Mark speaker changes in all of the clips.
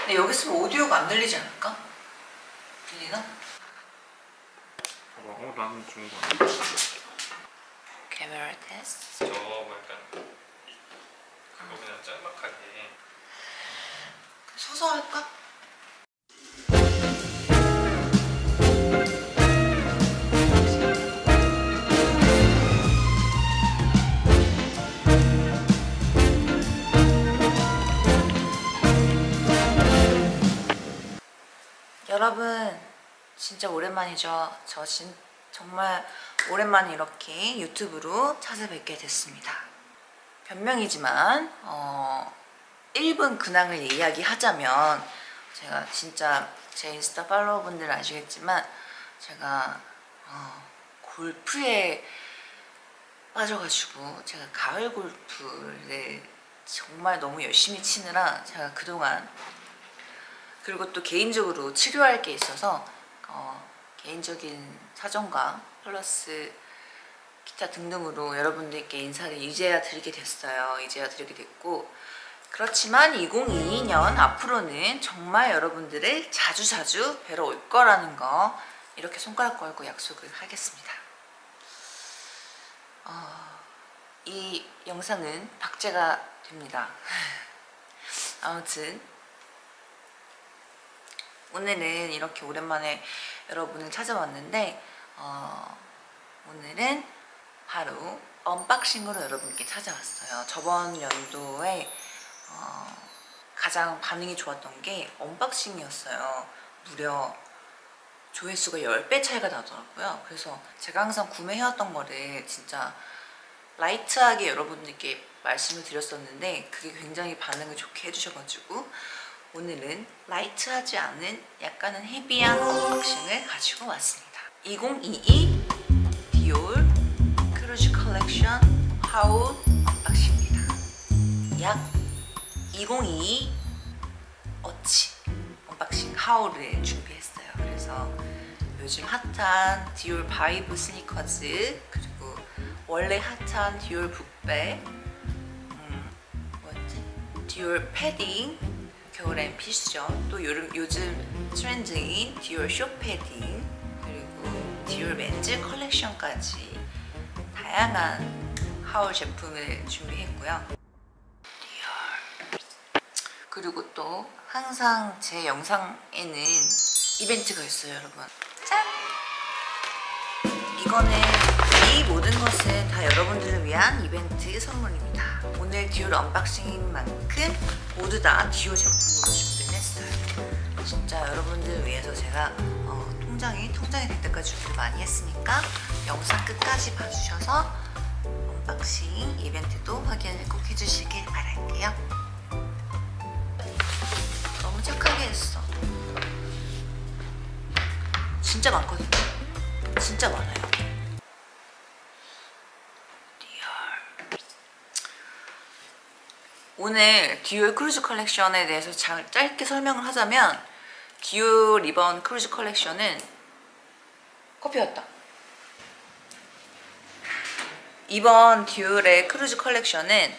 Speaker 1: 근데 여기 있으면 오디오가 안 들리지 않을까? 들리나?
Speaker 2: 나는 좋은 거 같아.
Speaker 1: 카메라 테스트.
Speaker 2: 저거 뭐 약간 그거 그냥 짤막하게
Speaker 1: 서서 할까? 여러분 진짜 오랜만이죠. 저 정말 오랜만에 이렇게 유튜브로 찾아뵙게 됐습니다. 변명이지만 1분 근황을 이야기하자면 제가 진짜 제 인스타 팔로워분들 아시겠지만 제가 골프에 빠져가지고 제가 가을 골프를 정말 너무 열심히 치느라 제가 그동안 그리고 또 개인적으로 치료할 게 있어서 개인적인 사정과 플러스 기타 등등으로 여러분들께 인사를 이제야 드리게 됐어요. 이제야 드리게 됐고 그렇지만 2022년 앞으로는 정말 여러분들을 자주자주 뵈러 올 거라는 거 이렇게 손가락 걸고 약속을 하겠습니다. 이 영상은 박제가 됩니다. 아무튼 오늘은 이렇게 오랜만에 여러분을 찾아왔는데 오늘은 바로 언박싱으로 여러분께 찾아왔어요. 저번 연도에 가장 반응이 좋았던 게 언박싱이었어요. 무려 조회수가 10배 차이가 나더라고요. 그래서 제가 항상 구매해왔던 거를 진짜 라이트하게 여러분들께 말씀을 드렸었는데 그게 굉장히 반응을 좋게 해주셔가지고 오늘은 라이트하지 않은 약간은 헤비한 언박싱을 가지고 왔습니다. 2022 디올 크루즈 컬렉션 하울 언박싱입니다. 약 2022 어치 언박싱 하울을 준비했어요. 그래서 요즘 핫한 디올 바이브 스니커즈 그리고 원래 핫한 디올 북백 디올 패딩 겨울엔 필수죠. 또 요즘 트렌드인 디올 쇼 패딩 그리고 디올 멘즈 컬렉션까지 다양한 하울 제품을 준비했고요. 디올 그리고 또 항상 제 영상에는 이벤트가 있어요, 여러분. 짠! 이거는 이 모든 것은 다 여러분들을 위한 이벤트 선물입니다. 오늘 디올 언박싱인 만큼 모두 다 디올 제품으로 준비를 했어요. 진짜 여러분들을 위해서 제가 통장이 될 때까지 준비를 많이 했으니까 영상 끝까지 봐주셔서 언박싱 이벤트도 확인을 꼭 해주시길 바랄게요. 너무 착하게 했어. 진짜 많거든요. 진짜 많아요. 오늘 디올 크루즈 컬렉션에 대해서 짧게 설명을 하자면 디올 이번 크루즈 컬렉션은 커피였다. 이번 디올의 크루즈 컬렉션은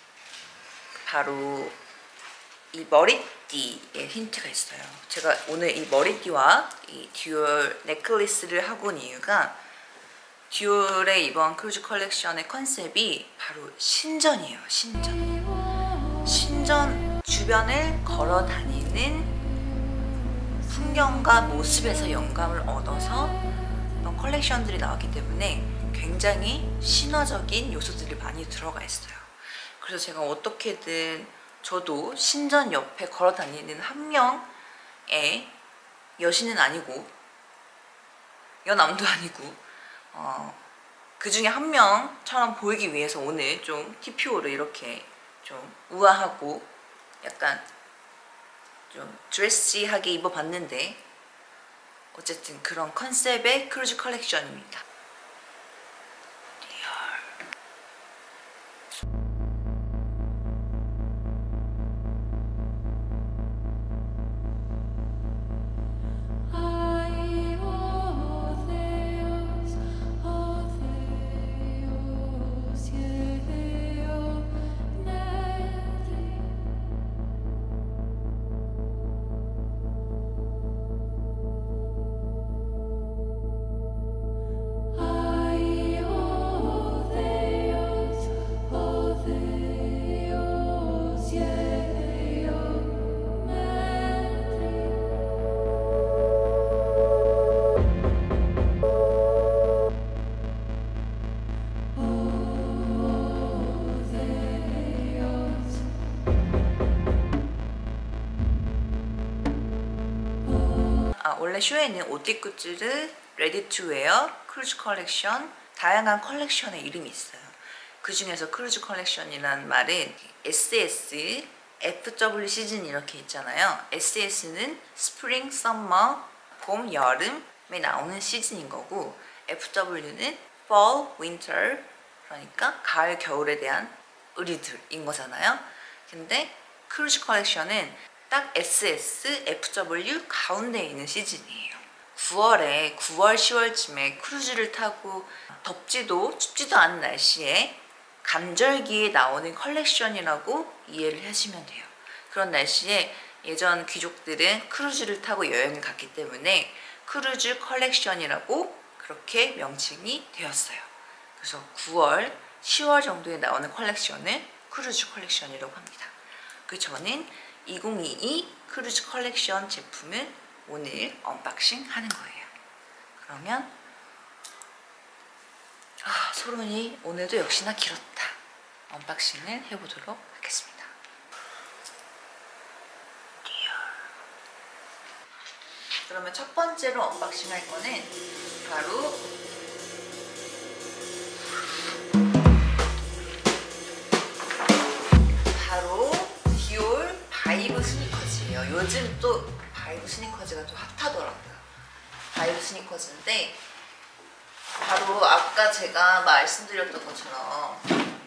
Speaker 1: 바로 이 머리띠에 힌트가 있어요. 제가 오늘 이 머리띠와 이 디올 넥클리스를 하고 온 이유가 디올의 이번 크루즈 컬렉션의 컨셉이 바로 신전이에요. 신전 주변을 걸어 다니는 풍경과 모습에서 영감을 얻어서 이런 컬렉션들이 나왔기 때문에 굉장히 신화적인 요소들이 많이 들어가 있어요. 그래서 제가 어떻게든 저도 신전 옆에 걸어 다니는 한 명의 여신은 아니고 여남도 아니고 그 중에 한 명처럼 보이기 위해서 오늘 좀 TPO를 이렇게 좀 우아하고 약간 좀 드레시하게 입어봤는데 어쨌든 그런 컨셉의 크루즈 컬렉션입니다. 원래 쇼에 있는 오띠꾸츠르, 레디 투 웨어, 크루즈 컬렉션 다양한 컬렉션의 이름이 있어요. 그 중에서 크루즈 컬렉션이라는 말은 SS, FW 시즌 이렇게 있잖아요. SS는 스프링, 썸머, 봄, 여름에 나오는 시즌인 거고 FW는 fall, winter 그러니까 가을, 겨울에 대한 의류들인 거잖아요. 근데 크루즈 컬렉션은 딱 SS, FW 가운데에 있는 시즌이에요. 9월, 10월쯤에 크루즈를 타고 덥지도 춥지도 않은 날씨에 감절기에 나오는 컬렉션이라고 이해를 하시면 돼요. 그런 날씨에 예전 귀족들은 크루즈를 타고 여행을 갔기 때문에 크루즈 컬렉션이라고 그렇게 명칭이 되었어요. 그래서 9월, 10월 정도에 나오는 컬렉션을 크루즈 컬렉션이라고 합니다. 그래서 저는 2022 크루즈 컬렉션 제품을 오늘 언박싱 하는 거예요. 그러면 소론이 오늘도 역시나 길었다. 언박싱을 해보도록 하겠습니다. 그러면 첫 번째로 언박싱 할 거는 바로 디올 바이브 스니커즈예요. 요즘 또 바이브 스니커즈가 좀 핫하더라고요. 바이브 스니커즈인데 바로 아까 제가 말씀드렸던 것처럼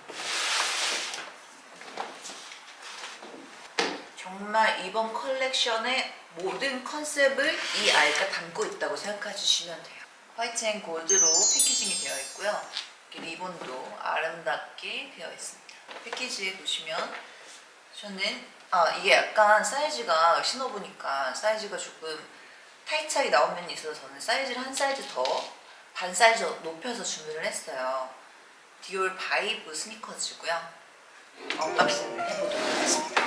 Speaker 1: 정말 이번 컬렉션의 모든 컨셉을 이 아이가 담고 있다고 생각해 주시면 돼요. 화이트 앤 골드로 패키징이 되어 있고요. 이렇게 리본도 아름답게 되어 있습니다. 패키지에 보시면 저는 이게 약간 사이즈가 신어보니까 사이즈가 조금 타이트하게 나온 면이 있어서 저는 사이즈를 한 사이즈 더 반 사이즈 높여서 주문을 했어요. 디올 바이브 스니커즈고요. 언박싱을 해보도록 하겠습니다.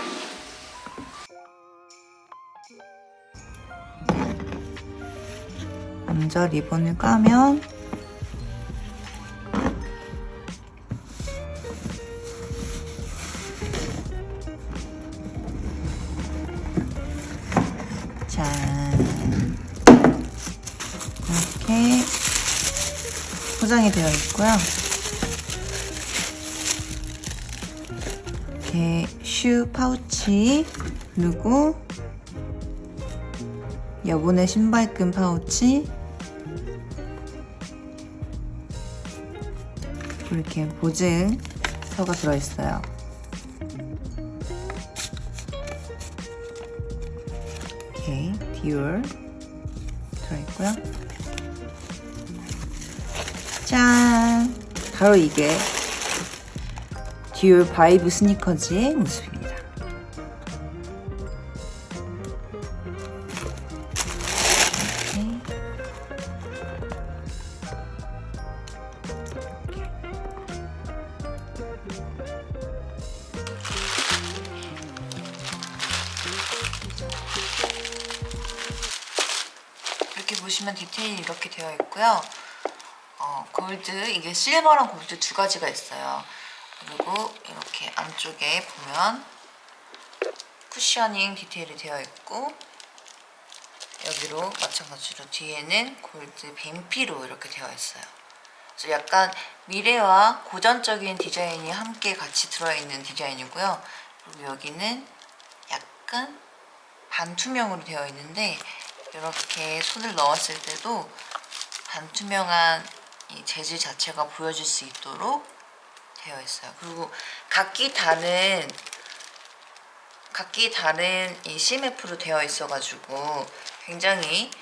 Speaker 1: 먼저 리본을 까면 짠 이렇게 포장이 되어 있고요. 이렇게 슈 파우치 그리고 여분의 신발끈 파우치 이렇게 보증서가 들어있어요. 이렇게 디올 들어있고요. 짠! 바로 이게 디올 바이브 스니커즈의 모습입니다. 이렇게 보시면 디테일이 이렇게 되어 있고요. 골드, 이게 실버랑 골드 두 가지가 있어요. 그리고 이렇게 안쪽에 보면 쿠셔닝 디테일이 되어 있고 여기로 마찬가지로 뒤에는 골드 뱀피로 이렇게 되어 있어요. 그래서 약간 미래와 고전적인 디자인이 함께 같이 들어있는 디자인이고요. 그리고 여기는 약간 반투명으로 되어 있는데 이렇게 손을 넣었을 때도 반투명한 이 재질 자체가 보여질 수 있도록 되어 있어요. 그리고 각기 다른 이 CMF로 되어 있어가지고 굉장히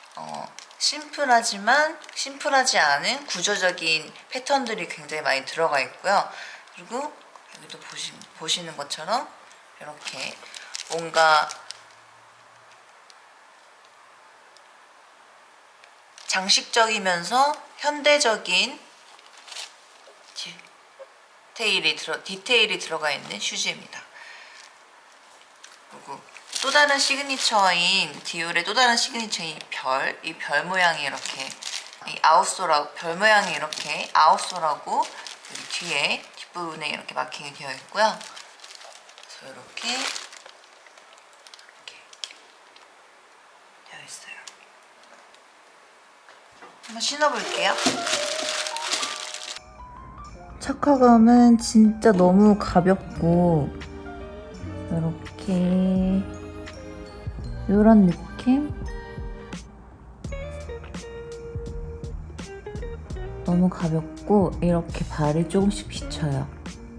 Speaker 1: 심플하지 않은 구조적인 패턴들이 굉장히 많이 들어가 있고요. 그리고 여기도 보시는 것처럼 이렇게 뭔가 장식적이면서 현대적인 디테일이 들어가 있는 슈즈입니다. 그리고 또 다른 시그니처인 디올의 또 다른 시그니처인 이 별 모양이 이렇게 별 모양이 이렇게 아웃솔하고 여기 뒤에 뒷부분에 이렇게 마킹이 되어 있고요. 그래서 이렇게 되어 있어요. 한번 신어볼게요. 착화감은 진짜 너무 가볍고 이렇게 이런 느낌? 너무 가볍고 이렇게 발이 조금씩 비쳐요.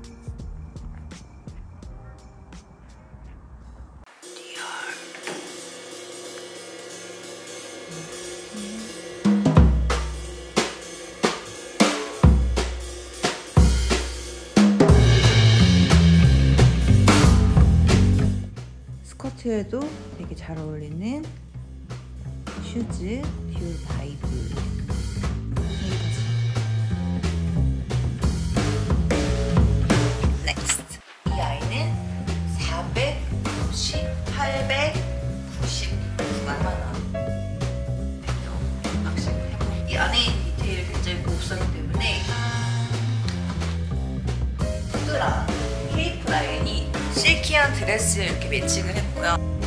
Speaker 1: 스커트에도 되게 잘 어울리는 슈즈 퓨 바이브. 넥스트. 이 아이는 490, 899만 원. 이 안에 있는 디테일 굉장히 고급스럽기 때문에 푸드랑 케이프 라인이 실키한 드레스에 이렇게 매칭을 했고요.